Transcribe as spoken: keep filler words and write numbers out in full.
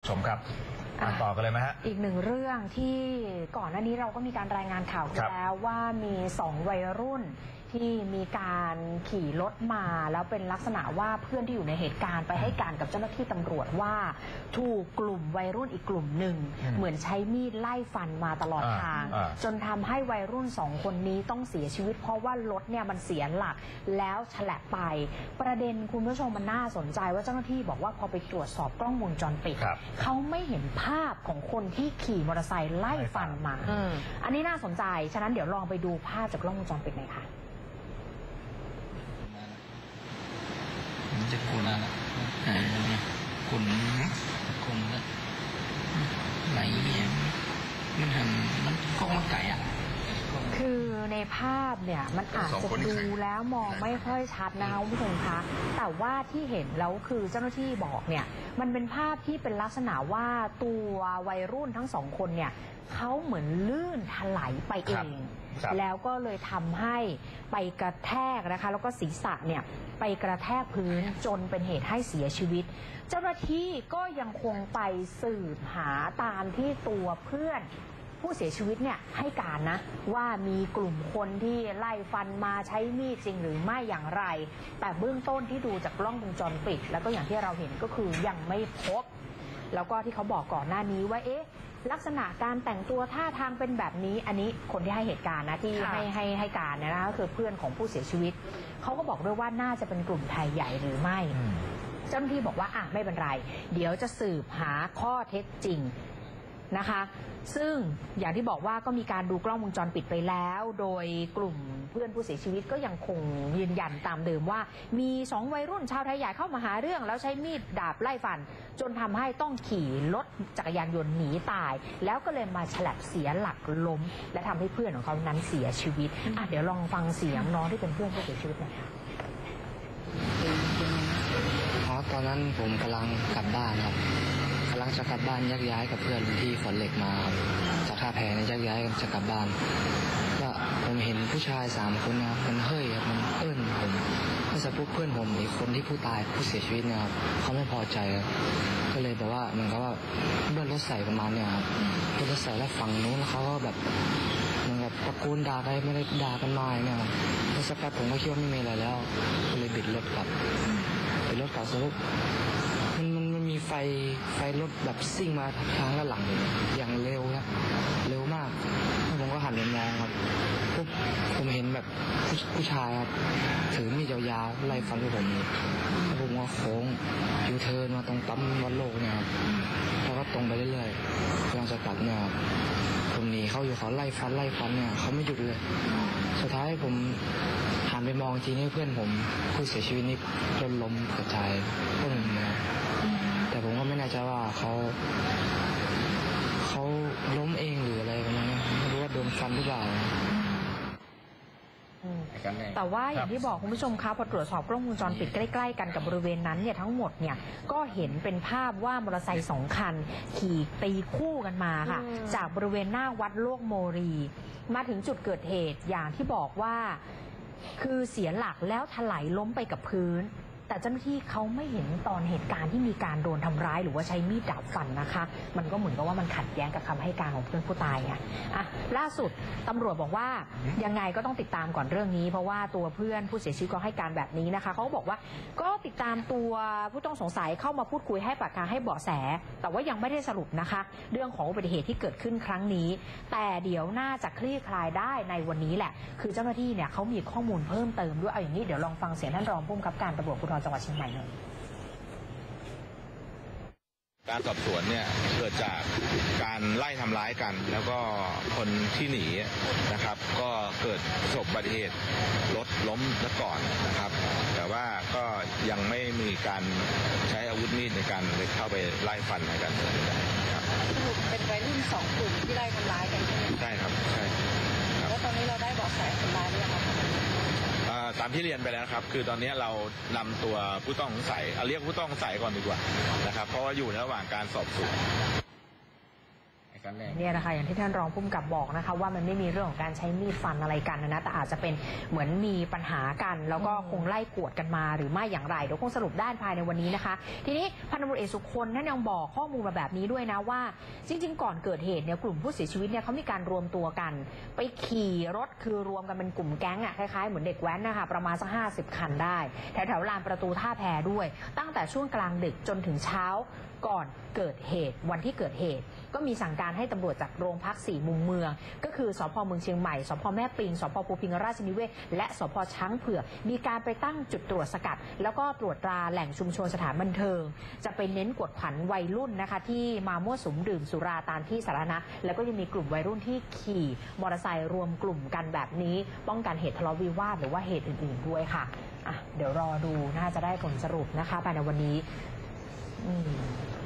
ชมครับมาต่อกันเลยไหมฮะอีกหนึ่งเรื่องที่ก่อนหน้านี้เราก็มีการรายงานข่าวกันแล้วว่ามีสองวัยรุ่นที่มีการขี่รถมาแล้วเป็นลักษณะว่าเพื่อนที่อยู่ในเหตุการณ์ไปให้การกับเจ้าหน้าที่ตำรวจว่าถูกกลุ่มวัยรุ่นอีกกลุ่มหนึ่งเหมือนใช้มีดไล่ฟันมาตลอดทางจนทำให้วัยรุ่นสองคนนี้ต้องเสียชีวิตเพราะว่ารถเนี่ยมันเสียหลักแล้วฉลับไปประเด็นคุณผู้ชมมันน่าสนใจว่าเจ้าหน้าที่บอกว่าพอไปตรวจสอบกล้องวงจรปิดเขาไม่เห็นภาพของคนที่ขี่มอเตอร์ไซค์ไล่ฟันมาอันนี้น่าสนใจฉะนั้นเดี๋ยวลองไปดูภาพจากกล้องวงจรปิดหน่อยค่ะจะคุณอะไรคุณคุณไหนมันทำมันก็มันไก่อ่ะคือในภาพเนี่ยมันอาจจะดูแล้วมองไม่ค่อยชัดนะคะคุณผู้ชมคะแต่ว่าที่เห็นแล้วคือเจ้าหน้าที่บอกเนี่ยมันเป็นภาพที่เป็นลักษณะว่าตัววัยรุ่นทั้งสองคนเนี่ยเขาเหมือนลื่นถลายไปเองแล้วก็เลยทำให้ไปกระแทกนะคะแล้วก็ศีรษะเนี่ยไปกระแทกพื้นจนเป็นเหตุให้เสียชีวิตเจ้าหน้าที่ก็ยังคงไปสืบหาตามที่ตัวเพื่อนผู้เสียชีวิตเนี่ยให้การนะว่ามีกลุ่มคนที่ไล่ฟันมาใช้มีดจริงหรือไม่อย่างไรแต่เบื้องต้นที่ดูจากกล้องวงจรปิดแล้วก็อย่างที่เราเห็นก็คือยังไม่พบแล้วก็ที่เขาบอกก่อนหน้านี้ว่าเอ๊ะลักษณะการแต่งตัวท่าทางเป็นแบบนี้อันนี้คนที่ให้เหตุการณ์นะที่ให้ให้ให้การเนี่ยนะก็คือเพื่อนของผู้เสียชีวิตเขาก็บอกด้วยว่าน่าจะเป็นกลุ่มไทยใหญ่หรือไม่เจ้าหน้าที่บอกว่าอ่ะไม่เป็นไรเดี๋ยวจะสืบหาข้อเท็จจริงนะคะซึ่งอย่างที่บอกว่าก็มีการดูกล้องวงจรปิดไปแล้วโดยกลุ่มเพื่อนผู้เสียชีวิตก็ยังคงยืนยันตามเดิมว่ามีสองวัยรุ่นชาวไทยใหญ่เข้ามาหาเรื่องแล้วใช้มีดดาบไล่ฟันจนทำให้ต้องขี่รถจักรยานยนต์หนีตายแล้วก็เลยมาฉลับเสียหลักล้มและทำให้เพื่อนของเขานั้นเสียชีวิตอ่ะเดี๋ยวลองฟังเสียงน้องที่เป็นเพื่อนผู้เสียชีวิตหน่อยค่ะตอนนั้นผมกำลังกลับบ้านครับกำลังจะกลับบ้านแยกย้ายกับเพื่อนที่ขนเหล็กมาจากท่าแพในแยกย้ายกันจะกลับบ้านก็ผมเห็นผู้ชายสามคนนะครับมันเฮ้ยครับมันเอิ้นผมเมื่อสักพักเพื่อนผมอีกคนที่ผู้ตายผู้เสียชีวิตเนี่ยครับเขาไม่พอใจก็เลยแบบว่าเหมือนกับว่าเบิ้ลรถใส่ประมาณเนี่ยครับเบิ้ลรถใส่แล้วฝั่งนู้นแล้วเขาก็แบบเหมือนกับตะโกนด่ากันไม่ได้ด่ากันมาเนี่ยครับเมื่อสักพักผมก็คิดว่าไม่มีอะไรแล้วก็เลยบิดรถกลับบิดรถกลับแล้วมันมันมันมีไฟไฟรถแบบซิ่งมาทางด้านหลังอย่างเร็วครับเร็วมากผมก็หันไปมองครับปุ๊บผมเห็นแบบผู้ผู้ชายครับถือมีดยาวๆไล่ฟันพวกผมแล้วผมก็โค้งยูเทิร์นมาตรงปั๊มวัดโลกเนี่ยครับแล้วก็ตรงไปเรื่อยๆกำลังจะกลับเนี่ยผมหนีเขาอยู่เขาไล่ฟันไล่ฟันเนี่ยเขาไม่หยุดเลยสุดท้ายผมหันไปมองทีนี้เพื่อนผมผู้เสียชีวิตนี่จนล้มกระจายพวกผมนะแต่ผมก็ไม่แน่ใจว่าเขาเขาล้มเองหรืออะไรประมาณนี้ไม่รู้ว่าโดนฟันหรือเปล่าแต่ว่าอย่างที่บอกคุณผู้ชมคะพอตรวจสอบกล้องวงจรปิดใกล้ๆกันกับบริเวณนั้นเนี่ยทั้งหมดเนี่ยก็เห็นเป็นภาพว่ามอเตอร์ไซค์สองคันขี่ตีคู่กันมาค่ะจากบริเวณหน้าวัดโลกโมรีมาถึงจุดเกิดเหตุอย่างที่บอกว่าคือเสียหลักแล้วถลายล้มไปกับพื้นแต่เจ้าหน้าที่เขาไม่เห็นตอนเหตุการณ์ที่มีการโดนทำร้ายหรือว่าใช้มีดดาบฟันนะคะมันก็เหมือนกับว่ามันขัดแย้งกับคำให้การของเพื่อนผู้ตายไงอ่ะล่าสุดตำรวจบอกว่ายังไงก็ต้องติดตามก่อนเรื่องนี้เพราะว่าตัวเพื่อนผู้เสียชีวิตก็ให้การแบบนี้นะคะเขาบอกว่าก็ติดตามตัวผู้ต้องสงสัยเข้ามาพูดคุยให้ปากคำให้เบาะแสแต่ว่ายังไม่ได้สรุปนะคะเรื่องของอุบัติเหตุที่เกิดขึ้นครั้งนี้แต่เดี๋ยวน่าจะคลี่คลายได้ในวันนี้แหละคือเจ้าหน้าที่เนี่ยเขามีข้อมูลเพิ่มเติมด้วยเอาอย่างนี้เดี๋ยวลองฟังเสียงท่านรองผู้กำกับการตำรวจภูธรจังหวัดเชียงใหม่หน่อยการสอบสวนเนี่ยเกิดจากการไล่ทำร้ายกันแล้วก็คนที่หนีนะครับก็เกิดประสบอุบัติเหตุรถล้มซะก่อนนะครับแต่ว่าก็ยังไม่มีการใช้อาวุธมีดในการเข้าไปไล่ฟันอะไรกันครับสรุปเป็นวัยรุ่นสองกลุ่มที่ไล่ทำร้ายกันใช่ไหมใช่ครับใช่แล้วตอนนี้เราได้เบาะแสคนร้ายหรือยังครับตามที่เรียนไปแล้วครับคือตอนนี้เรานำตัวผู้ต้องสงสัยเอาเรียกผู้ต้องสงสัยก่อนดีกว่านะครับเพราะว่าอยู่ระหว่างการสอบสวนเนี่ยนะคะอย่างที่ท่านรองผู้กำกับบอกนะคะว่ามันไม่มีเรื่องของการใช้มีดฟันอะไรกันนะแต่อาจจะเป็นเหมือนมีปัญหากันแล้วก็คงไล่กวดกันมาหรือไม่อย่างไรเดี๋ยวคงสรุปได้ภายในวันนี้นะคะทีนี้พันตำรวจเอกสุคนท่านยังบอกข้อมูลมาแบบนี้ด้วยนะว่าจริงๆก่อนเกิดเหตุเนี่ยกลุ่มผู้เสียชีวิตเนี่ยเขามีการรวมตัวกันไปขี่รถคือรวมกันเป็นกลุ่มแก๊งอ่ะคล้ายๆเหมือนเด็กแว้นนะคะประมาณสักห้าสิบคันได้แถวๆลานประตูท่าแพด้วยตั้งแต่ช่วงกลางดึกจนถึงเช้าก่อนเกิดเหตุวันที่เกิดเหตุก็มีสั่งการให้ตำรวจจากโรงพักสี่มุมเมืองก็คือสพเมืองเชียงใหม่สพแม่ปิงสพภูพิงราชนิเวศและสพช้างเผือกมีการไปตั้งจุดตรวจสกัดแล้วก็ตรวจตราแหล่งชุมชนสถานบันเทิงจะไปเน้นกวดขันวัยรุ่นนะคะที่มามั่วสุมดื่มสุราตามที่สาธารณะแล้วก็ยังมีกลุ่มวัยรุ่นที่ขี่มอเตอร์ไซค์รวมกลุ่มกันแบบนี้ป้องกันเหตุทะเลาะวิวาทหรือว่าเหตุอื่นๆด้วยค่ะอ่ะเดี๋ยวรอดูน่าจะได้ผลสรุปนะคะภายในวันนี้อืม